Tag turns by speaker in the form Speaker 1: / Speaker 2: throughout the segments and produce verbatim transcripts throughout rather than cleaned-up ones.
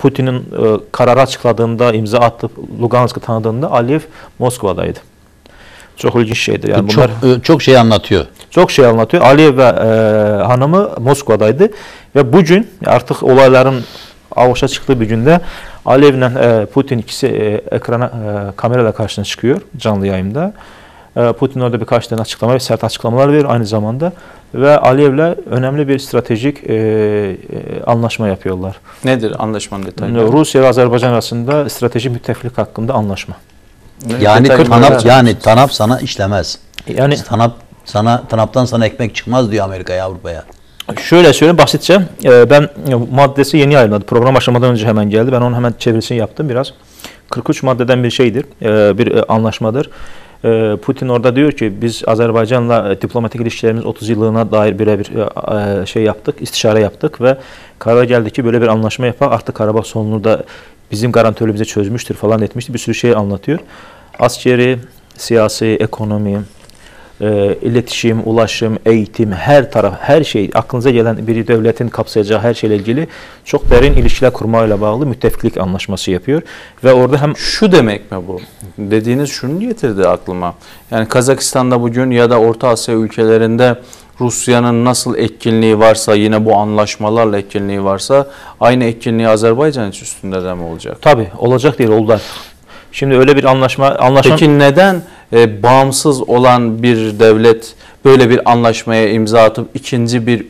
Speaker 1: Putin'in e, kararı açıkladığında, imza atıp Lugansk'ı tanıdığında Aliyev Moskova'daydı. Çok ilginç şeydir. Yani
Speaker 2: çok
Speaker 1: bunlar
Speaker 2: çok şey anlatıyor.
Speaker 1: Çok şey anlatıyor. Aliyev ve e, hanımı Moskova'daydı ve bugün artık olayların avuçta çıktığı bir günde Aliyev ile e, Putin ikisi e, ekrana e, kamerayla karşısına çıkıyor canlı yayında. E, Putin orada birkaç tane açıklama ve sert açıklamalar veriyor aynı zamanda ve Aliyev'le önemli bir stratejik e, e, anlaşma yapıyorlar.
Speaker 3: Nedir anlaşmanın detayları?
Speaker 1: Rusya ve Azerbaycan arasında stratejik müttefiklik hakkında anlaşma.
Speaker 2: Yani TANAP yani TANAP sana işlemez.
Speaker 1: Yani
Speaker 2: TANAP sana TANAP'tan sana ekmek çıkmaz diyor Amerika'ya, Avrupa'ya.
Speaker 1: Şöyle söyleyeyim basitçe, ben maddesi yeni yayınladı. Program başlamadan önce hemen geldi. Ben onun hemen çevirisini yaptım biraz. kırk üç maddeden bir şeydir, bir anlaşmadır. Putin orada diyor ki biz Azerbaycan'la diplomatik ilişkilerimiz otuz yıllığına dair birebir şey yaptık, istişare yaptık ve karar geldi ki böyle bir anlaşma yapar. Artık Karabağ sorununu da bizim garantörümüze çözmüştür falan etmişti. Bir sürü şey anlatıyor. Askeri, siyasi, ekonomi, E, iletişim, ulaşım, eğitim, her taraf, her şey aklınıza gelen bir devletin kapsayacağı her şeyle ilgili çok derin ilişkiler kurmayla bağlı müttefiklik anlaşması yapıyor ve orada hem
Speaker 3: şu demek mi bu? Dediğiniz şunu getirdi aklıma. Yani Kazakistan'da bugün ya da Orta Asya ülkelerinde Rusya'nın nasıl etkinliği varsa, yine bu anlaşmalarla etkinliği varsa, aynı etkinliği Azerbaycan üstünde de mi olacak?
Speaker 1: Tabii olacak değil, oldu artık. Şimdi öyle bir anlaşma anlaşma
Speaker 3: Peki neden e, bağımsız olan bir devlet böyle bir anlaşmaya imza atıp ikinci bir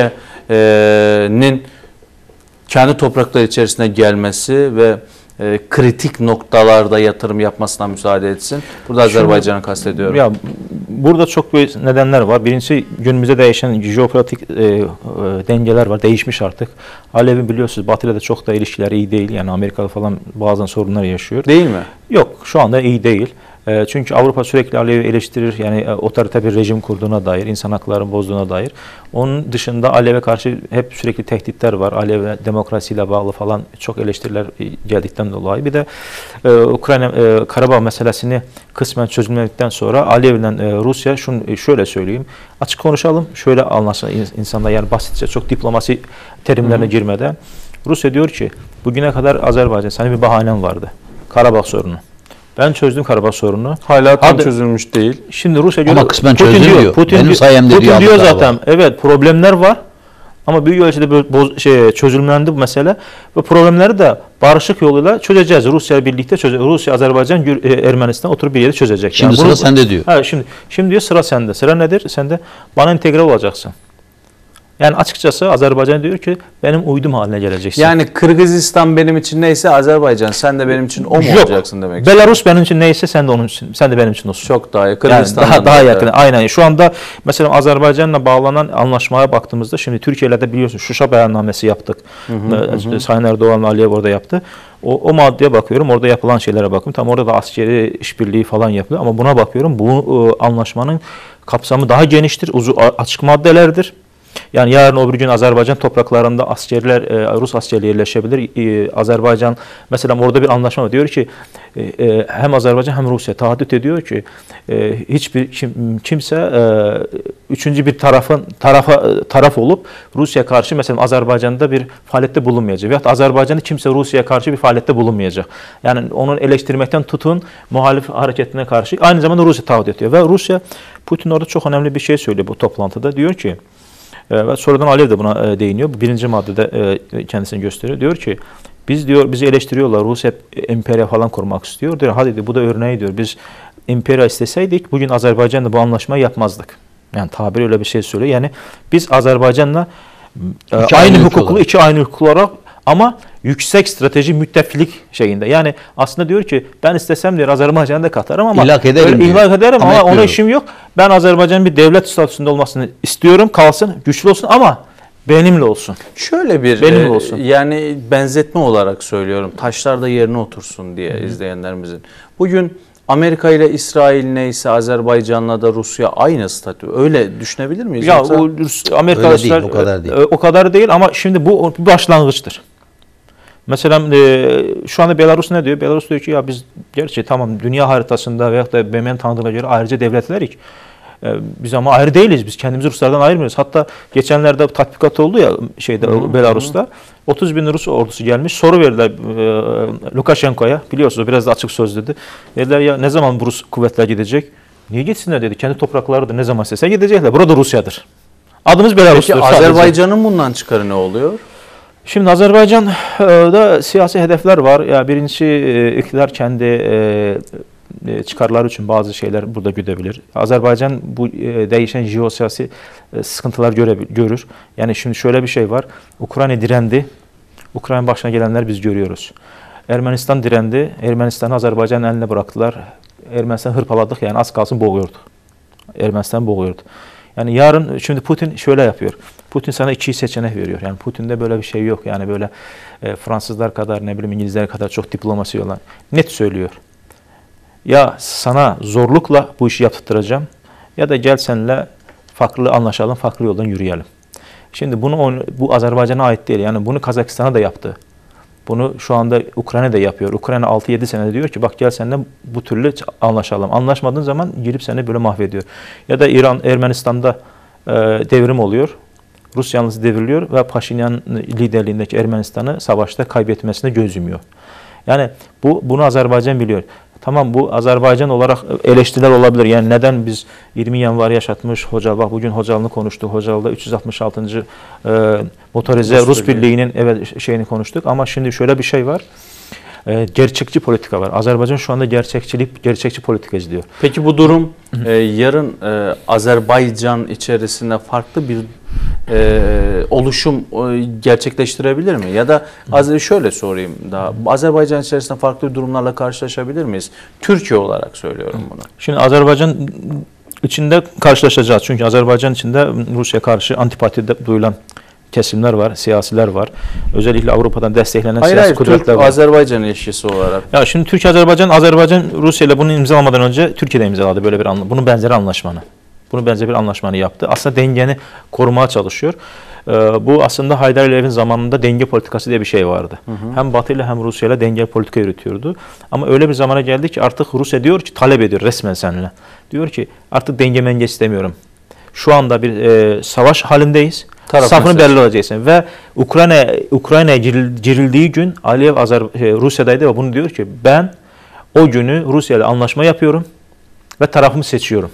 Speaker 3: ülkenin kendi toprakları içerisine gelmesi ve e, kritik noktalarda yatırım yapmasına müsaade etsin? Burada Azerbaycan'ı kastediyorum.
Speaker 1: Ya burada çok büyük nedenler var. Birincisi günümüzde değişen jeopolitik e, e, dengeler var. Değişmiş artık. Alev'in biliyorsunuz Batı ile de çok da ilişkileri iyi değil. Yani Amerika'da falan bazen sorunlar yaşıyor.
Speaker 3: Değil mi?
Speaker 1: Yok, şu anda iyi değil. E, çünkü Avrupa sürekli Alev'i eleştirir. Yani e, otoriter bir rejim kurduğuna dair, insan haklarını bozduğuna dair. Onun dışında Alev'e karşı hep sürekli tehditler var. Alev'e demokrasiyle bağlı falan çok eleştiriler geldikten dolayı. Bir de e, Ukrayna e, Karabağ meselesini kısmen çözülmedikten sonra Aliyev ile e, Rusya şunu şöyle söyleyeyim. Açık konuşalım. Şöyle anlasın insanlar, yani basitçe çok diplomasi terimlerine Hı-hı. girmeden. Rusya diyor ki bugüne kadar Azerbaycan senin bir bahanen vardı. Karabağ sorunu. Ben çözdüm Karabağ sorununu.
Speaker 3: Hala tam Hadi, çözülmüş değil.
Speaker 1: Şimdi Rusya diyor,
Speaker 2: ama kısmen çözülüyor.
Speaker 1: Putin
Speaker 2: Benim
Speaker 1: diyor,
Speaker 2: sayemde
Speaker 1: Putin
Speaker 2: diyor,
Speaker 1: diyor zaten.
Speaker 2: Karabağ.
Speaker 1: Evet, problemler var. Ama büyük ölçüde boz, şey, çözümlendi bu mesele ve problemleri de barışık yoluyla çözeceğiz. Rusya birlikte çözeceğiz. Rusya, Azerbaycan, Ermenistan oturup bir yere çözecek.
Speaker 2: Şimdi
Speaker 1: yani
Speaker 2: sıra
Speaker 1: bunu,
Speaker 2: sende diyor.
Speaker 1: Ha, şimdi şimdi diyor sıra sende. Sıra nedir? Sen de bana entegre olacaksın. Yani açıkçası Azerbaycan diyor ki benim uydum haline geleceksin.
Speaker 3: Yani Kırgızistan benim için neyse Azerbaycan sen de benim için o mu
Speaker 1: Yok,
Speaker 3: olacaksın demek.
Speaker 1: Belarus benim için neyse sen de onun için, sen de benim için olsun.
Speaker 3: Çok daha yakın.
Speaker 1: Yani daha daha yakın. Aynen. Şu anda mesela Azerbaycan'la bağlanan anlaşmaya baktığımızda şimdi Türkiye'yle de biliyorsun Şuşa beyannamesi yaptık. Hı hı, hı. Sayın Erdoğan ve Aliyev orada yaptı. O, o maddeye bakıyorum. Orada yapılan şeylere bakıyorum. Tam orada da askeri işbirliği falan yapılıyor ama buna bakıyorum. Bu e, anlaşmanın kapsamı daha geniştir. Uzun açık maddelerdir. Yani yarın öbür gün Azerbaycan topraklarında askerler, e, Rus askerleri yerleşebilir. E, Azerbaycan mesela orada bir anlaşma var. Diyor ki e, hem Azerbaycan hem Rusya taahhüt ediyor ki e, hiçbir kim, kimse e, üçüncü bir tarafın tarafa taraf olup Rusya karşı mesela Azerbaycan'da bir faaliyette bulunmayacak. Veyahut Azerbaycan'da kimse Rusya'ya karşı bir faaliyette bulunmayacak. Yani onun eleştirmekten tutun muhalif hareketine karşı aynı zamanda Rusya taahhüt ediyor. Ve Rusya, Putin orada çok önemli bir şey söylüyor bu toplantıda. Diyor ki ve sonradan Aliyev de buna değiniyor. Birinci maddede kendisini gösteriyor. Diyor ki biz diyor bizi eleştiriyorlar. Rusya emperya falan kurmak istiyor. Diyor hadi diyor, bu da örneği diyor. Biz emperya isteseydik bugün Azerbaycan'la bu anlaşmayı yapmazdık. Yani tabiri öyle bir şey söylüyor. Yani biz Azerbaycan'la iki aynı hukuklu, iki aynı hukuklu olarak ama yüksek strateji müttefilik şeyinde. Yani aslında diyor ki ben istesem diyor Azerbaycan'ı da katarım ama
Speaker 2: İlhak ederim,
Speaker 1: ilhak ederim ama, ama ona işim yok. Ben Azerbaycan'ın bir devlet statüsünde olmasını istiyorum, kalsın, güçlü olsun ama benimle olsun.
Speaker 3: Şöyle bir
Speaker 1: benimle olsun.
Speaker 3: E, yani benzetme olarak söylüyorum. Taşlar da yerine otursun diye Hı-hı. izleyenlerimizin. Bugün Amerika ile İsrail neyse Azerbaycan'la da Rusya aynı statü. Öyle düşünebilir miyiz?
Speaker 1: Ya
Speaker 3: Yoksa?
Speaker 1: o Amerika
Speaker 2: Öyle değil, o kadar değil.
Speaker 1: O kadar değil ama şimdi bu bir başlangıçtır. Mesela e, şu anda Belarus ne diyor? Belarus diyor ki ya biz gerçi tamam dünya haritasında veyahut da B M M'nin tanıdığına göre ayrıca devletlerik. E, biz ama ayrı değiliz. Biz kendimizi Ruslardan ayırmıyoruz. Hatta geçenlerde tatbikat oldu ya şeyde hı, Belarus'ta. Hı. otuz bin Rus ordusu gelmiş. Soru verdiler e, Lukashenko'ya. Biliyorsunuz biraz da açık sözlüydü. Dediler ya ne zaman bu Rus kuvvetler gidecek? Niye gitsinler dedi. Kendi topraklarıdır. Ne zaman istese gidecekler. Burada Rusya'dır. Adımız Belarus'tur.
Speaker 3: Peki Azerbaycan'ın bundan çıkarı ne oluyor?
Speaker 1: Şimdi Azerbaycan'da siyasi hedefler var. Ya birincisi iktidar kendi çıkarları için bazı şeyler burada güdebilir. Azerbaycan bu değişen jeosiyasi sıkıntılar görür. Yani şimdi şöyle bir şey var. Ukrayna direndi. Ukrayna başına gelenler biz görüyoruz. Ermenistan direndi. Ermenistan'ı Azerbaycan'ın eline bıraktılar. Ermenistan hırpaladık yani az kalsın boğuyordu. Ermenistan boğuyordu. Yani yarın şimdi Putin şöyle yapıyor. Putin sana iki seçenek veriyor. Yani Putin'de böyle bir şey yok. Yani böyle e, Fransızlar kadar ne bileyim İngilizler kadar çok diplomasi olan. Net söylüyor. Ya sana zorlukla bu işi yaptıracağım ya da gel seninle farklı anlaşalım, farklı yoldan yürüyelim. Şimdi bunu bu Azerbaycan'a ait değil. Yani bunu Kazakistan'a da yaptı. Bunu şu anda Ukrayna da yapıyor. Ukrayna altı yedi senede diyor ki bak gel seninle bu türlü anlaşalım. Anlaşmadığın zaman girip seni böyle mahvediyor. Ya da İran, Ermenistan'da e, devrim oluyor. Rus yalnız devriliyor ve Paşinyan liderliğindeki Ermenistan'ı savaşta kaybetmesine göz yumuyor. Yani bu bunu Azerbaycan biliyor. Tamam bu Azerbaycan olarak eleştiriler olabilir. Yani neden biz yirmi yanvar yaşatmış Hocalı, bak bugün Hocalı'nı konuştuk. Hocalı'da üç yüz altmış altıncı E, motorize Rus, Rus Birliği'nin evet şeyini konuştuk. Ama şimdi şöyle bir şey var. E, gerçekçi politika var. Azerbaycan şu anda gerçekçilik, gerçekçi politika izliyor.
Speaker 3: Peki bu durum e, yarın e, Azerbaycan içerisinde farklı bir e, oluşum e, gerçekleştirebilir mi? Ya da az şöyle sorayım daha. Azerbaycan içerisinde farklı durumlarla karşılaşabilir miyiz? Türkiye olarak söylüyorum bunu.
Speaker 1: Şimdi Azerbaycan içinde karşılaşacağız. Çünkü Azerbaycan içinde Rusya karşı antipatide duyulan kesimler var, siyasiler var. Özellikle Avrupa'dan desteklenen
Speaker 3: hayır,
Speaker 1: siyasi
Speaker 3: hayır,
Speaker 1: kudretler
Speaker 3: Türk,
Speaker 1: var.
Speaker 3: Azerbaycan ilişkisi olarak.
Speaker 1: Ya şimdi Türkiye-Azerbaycan, Azerbaycan Rusya ile bunu imzalamadan önce Türkiye'de imzaladı böyle bir anlaşma. Bunun benzeri anlaşmanı. Bunu benzer bir anlaşmanı yaptı. Aslında dengeni korumaya çalışıyor. Ee, bu aslında Haydar Aliyev'in zamanında denge politikası diye bir şey vardı. Hı hı. Hem Batı ile hem Rusya ile denge politika yürütüyordu. Ama öyle bir zamana geldi ki artık Rusya diyor ki talep ediyor resmen seninle. Diyor ki artık denge menge istemiyorum. Şu anda bir e, savaş halindeyiz. Taraf safını belli olacaksın. Ve Ukrayna Ukrayna'ya girildiği gün Aliyev Azer, şey, Rusya'daydı ve bunu diyor ki ben o günü Rusya ile anlaşma yapıyorum ve tarafımı seçiyorum.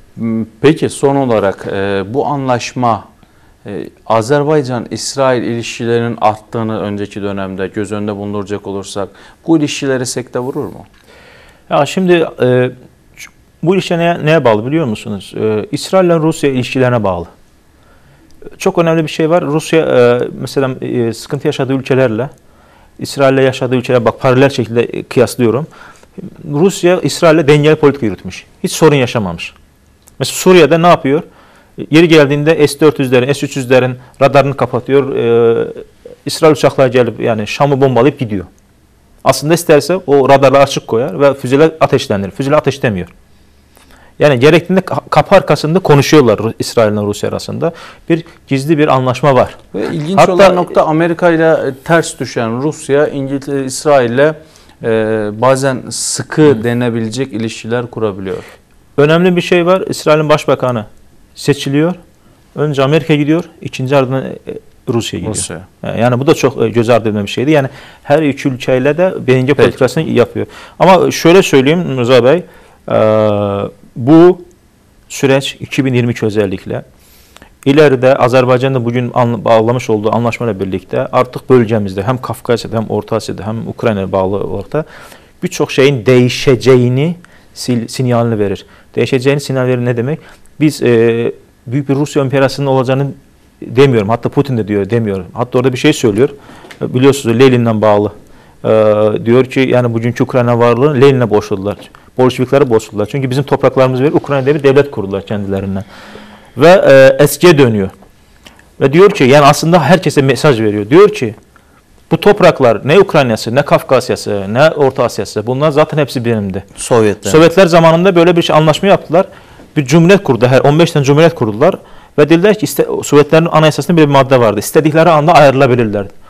Speaker 3: Peki son olarak e, bu anlaşma e, Azerbaycan-İsrail ilişkilerinin arttığını önceki dönemde göz önünde bulunduracak olursak bu ilişkileri sekte vurur mu? Ya
Speaker 1: şimdi e, bu ilişki neye, neye bağlı biliyor musunuz? E, İsrail ile Rusya ilişkilerine bağlı. Çok önemli bir şey var. Rusya e, mesela e, sıkıntı yaşadığı ülkelerle İsrail ile yaşadığı ülkeler bak paralel şekilde kıyaslıyorum. Rusya İsrail ile dengeli politika yürütmüş. Hiç sorun yaşamamış. Mesela Suriye'de ne yapıyor? Yeri geldiğinde S dört yüzlerin, S üç yüzlerin radarını kapatıyor. Ee, İsrail uçakları gelip yani Şam'ı bombalayıp gidiyor. Aslında isterse o radarları açık koyar ve füzeler ateşlenir. Füzeler ateşlemiyor. Yani gerektiğinde kapı arkasında konuşuyorlar İsrail ile Rusya arasında. Bir gizli bir anlaşma var.
Speaker 3: Ve ilginç Hatta, olan nokta Amerika ile ters düşen Rusya, İngiltere, İsrail ile e, bazen sıkı hı. denebilecek ilişkiler kurabiliyor.
Speaker 1: Önemli bir şey var. İsrail'in başbakanı seçiliyor. Önce Amerika gidiyor. İkinci ardından Rusya gidiyor. Rusya. Yani bu da çok göz ardı edilen bir şeydi. Yani her iki ülkeyle de denge politikasını yapıyor. Ama şöyle söyleyeyim Rıza Bey. Bu süreç iki bin yirmi iki özellikle ileride Azerbaycan'da bugün bağlamış olduğu anlaşmayla birlikte artık bölgemizde hem Kafkasya'da hem Orta Asya'da hem Ukrayna'ya bağlı orta birçok şeyin değişeceğini sinyalini verir. Değişeceğini sinyal verir ne demek? Biz e, büyük bir Rusya imperasının olacağını demiyorum. Hatta Putin de diyor demiyorum. Hatta orada bir şey söylüyor. E, biliyorsunuz Lenin'le bağlı. E, diyor ki yani bugünkü Ukrayna varlığı Lenin'le boşladılar. Bolşevikleri boşladılar. Çünkü bizim topraklarımızı verip Ukrayna'da bir devlet kurdular kendilerinden. Ve e, eskiye dönüyor. Ve diyor ki yani aslında herkese mesaj veriyor. Diyor ki bu topraklar ne Ukrayna'sı, ne Kafkasya'sı, ne Orta Asya'sı bunlar zaten hepsi benimdi.
Speaker 2: Sovyetler.
Speaker 1: Sovyetler zamanında böyle bir şey anlaşma yaptılar. Bir cumhuriyet kurdu. Her on beş tane cumhuriyet kurdular. Ve dediler ki iste, Sovyetlerin anayasasında bir madde vardı. İstedikleri anda ayrılabilirler.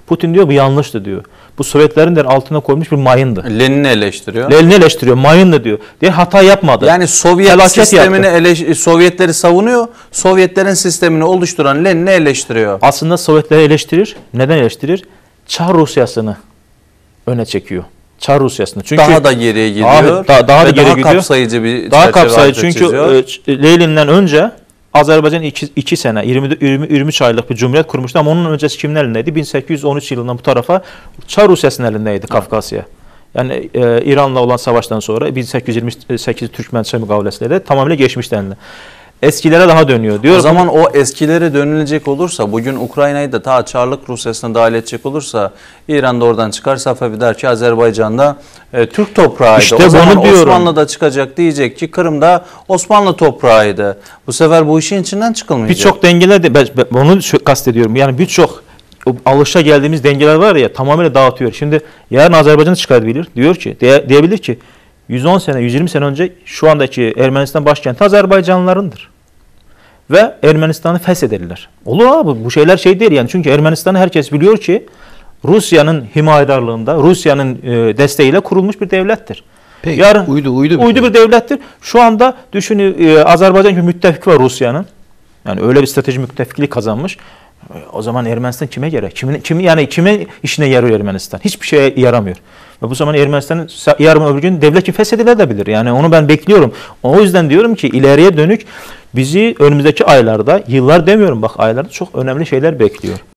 Speaker 1: Putin diyor bu yanlıştı diyor. Bu Sovyetlerin de altına koymuş bir mayındı.
Speaker 3: Lenin'i eleştiriyor.
Speaker 1: Lenin'i eleştiriyor. Mayındı diyor. Diye hata yapmadı.
Speaker 3: Yani Sovyet
Speaker 1: Felaket
Speaker 3: sistemini
Speaker 1: yaptı.
Speaker 3: eleş- Sovyetleri savunuyor. Sovyetlerin sistemini oluşturan Lenin'i eleştiriyor.
Speaker 1: Aslında Sovyetleri eleştirir. Neden eleştirir? Çar Rusyasını öne çekiyor. Çar Rusyasını. Çünkü
Speaker 3: Daha da geriye gidiyor.
Speaker 1: Abi, daha, daha da
Speaker 3: ve
Speaker 1: geriye
Speaker 3: daha
Speaker 1: gidiyor.
Speaker 3: kapsayıcı bir
Speaker 1: Daha
Speaker 3: çerçeve
Speaker 1: kapsayıcı
Speaker 3: artık
Speaker 1: çünkü
Speaker 3: çiziyor.
Speaker 1: e, Lenin'den önce Azerbaycan iki, iki sene yirmi, yirmi, yirmi üç aylık bir cumhuriyet kurmuştu ama onun öncesi kimin elindeydi? bin sekiz yüz on üç yılından bu tarafa Çar Rusyası'nın elindeydi Kafkasya. Yani e, İran'la olan savaştan sonra bin sekiz yüz yirmi sekiz Türkmen-Çar mükavelesiyle de tamamıyla geçmişti eline. Eskilere daha dönüyor. Diyor
Speaker 3: O zaman o eskilere dönülecek olursa, bugün Ukrayna'yı da ta Çarlık Rusyası'na dahil edecek olursa, İran'da oradan çıkar Safevi der ki Azerbaycan'da e, Türk toprağıydı.
Speaker 1: İşte
Speaker 3: o zaman
Speaker 1: bunu diyorum.
Speaker 3: Osmanlı'da çıkacak, diyecek ki Kırım'da Osmanlı toprağıydı. Bu sefer bu işin içinden çıkılmayacak.
Speaker 1: birçok dengeler de ben, ben onu şu- kastediyorum. Yani birçok alışa geldiğimiz dengeler var ya tamamıyla dağıtıyor. Şimdi yarın Azerbaycan'ı çıkarabilir. Diyor ki diye, diyebilir ki yüz on sene, yüz yirmi sene önce şu andaki Ermenistan başkenti Azerbaycanlılarındır. Ve Ermenistan'ı feshederler. Olur abi bu şeyler şey değil yani. Çünkü Ermenistan'ı herkes biliyor ki Rusya'nın himayedarlığında, Rusya'nın e, desteğiyle kurulmuş bir devlettir.
Speaker 2: Peki,
Speaker 1: Yarın,
Speaker 2: uydu uydu bir
Speaker 1: uydu
Speaker 2: şey.
Speaker 1: bir devlettir. Şu anda düşünün e, Azerbaycan bir müttefik var Rusya'nın. Yani öyle bir strateji müttefikliği kazanmış. E, O zaman Ermenistan kime gerek? Kimin, kimi yani kime işine yarıyor Ermenistan? Hiçbir şeye yaramıyor. Ve bu zaman Ermenistan'ın yarın öbür gün devleti feshedilebilir. Yani onu ben bekliyorum. O yüzden diyorum ki ileriye dönük bizi önümüzdeki aylarda, yıllar demiyorum bak aylarda çok önemli şeyler bekliyor.